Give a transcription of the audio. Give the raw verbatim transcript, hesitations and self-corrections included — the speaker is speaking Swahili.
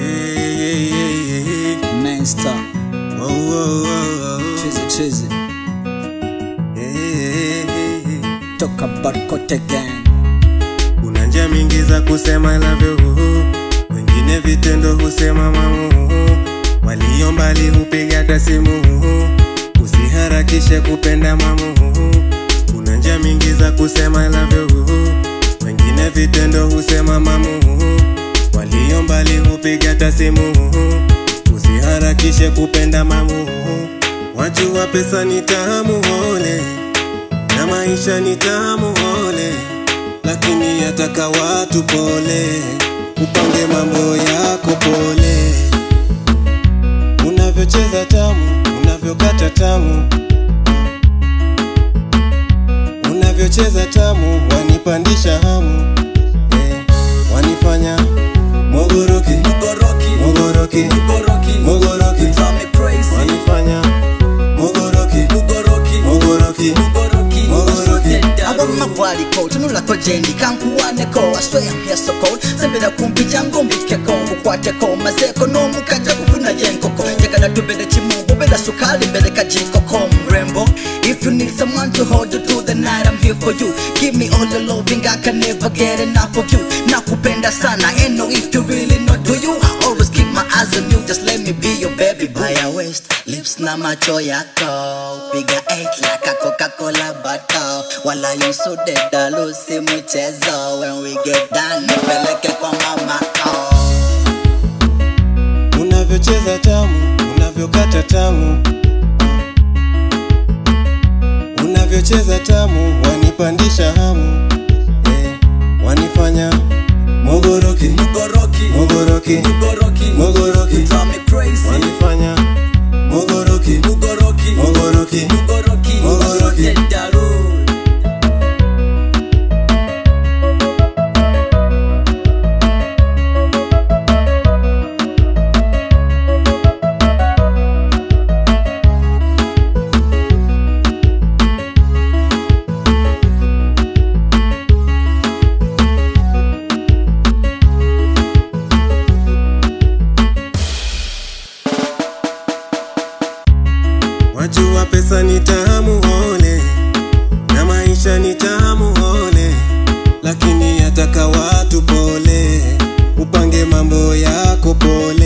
Hey, hey, hey. Mainstar. Whoa, whoa, whoa. Chizzy, chizzy. Hey, hey, hey, hey. Talk about Kote Gang. Kuna njia mingi za kusema I love you, wengine vitendo husema mamu, walio mbali hupiga hata simu, usiharakishe kupenda mamu. Kuna njia mingi za kusema I love you, wengine vitendo husema mamu, walio mbali hupiga hata simu, usiharakishe kupenda mamu. Wajua pesa ni tamu ole, na maisha ni tamu ole, lakini yataka watu pole, upange mambo yako pole. Unavyocheza tamu, unavyokata tamu, unavyocheza tamu, wanipandisha hamu, eh, wanifanya mogoroki, mogoroki, mogoroki, mogoroki, mogoroki, wanifanya mogoroki, mogoroki, mogoroki, mogoroki, mogoroki. Abama bwali ko tunula ko jendi kankuwane ko I swear I'm here so cold sembera kumpija ngombike ko ukwate ko mazeko no mukaja kufuna yenko ko yakana tubere chimungu beda sukali mbele kajiko ko mrembo. If you need someone to hold you through the night, I'm here for you. Give me all the loving, I can never get enough of you. Nakupenda sana, ain't no if you really not do you. I always keep my eyes on you, just let me be your baby. By your waist, lips na macho yako, piga eight like a Coca-Cola bottle. Wala you so dead, alusi mchezo. When we get done, nipeleke kwa mama ko. Unavyocheza tamu, unavyokata tamu, unavyocheza tamu, wanipandisha hamu, eh, wanifanya mogoroki, mogoroki, mogoroki, mogoroki, mogoroki, wanifanya mogoroki, mogoroki, mogoroki, mogoroki, mogoroki. Wajua pesa ni tamu ole, na maisha ni tamu ole, lakini yataka watu pole, upange mambo yako pole.